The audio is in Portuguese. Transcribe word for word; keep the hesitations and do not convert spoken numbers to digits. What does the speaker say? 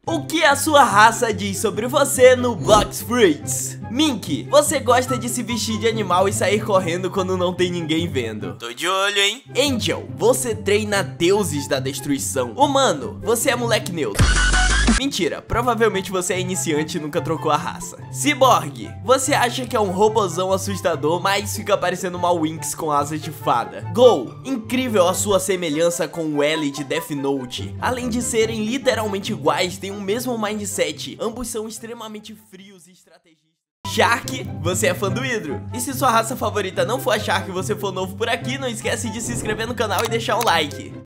O que a sua raça diz sobre você no Blox Fruits? Mink, você gosta de se vestir de animal e sair correndo quando não tem ninguém vendo. Tô de olho, hein? Angel, você treina deuses da destruição. Humano, você é moleque neutro. Mentira, provavelmente você é iniciante e nunca trocou a raça. Cyborg, você acha que é um robozão assustador, mas fica parecendo uma Winx com asas de fada. Gol, incrível a sua semelhança com o L de Death Note. Além de serem literalmente iguais, têm o mesmo mindset. Ambos são extremamente frios e estrategistas. Shark, você é fã do Hidro. E se sua raça favorita não for a Shark e você for novo por aqui, não esquece de se inscrever no canal e deixar um like.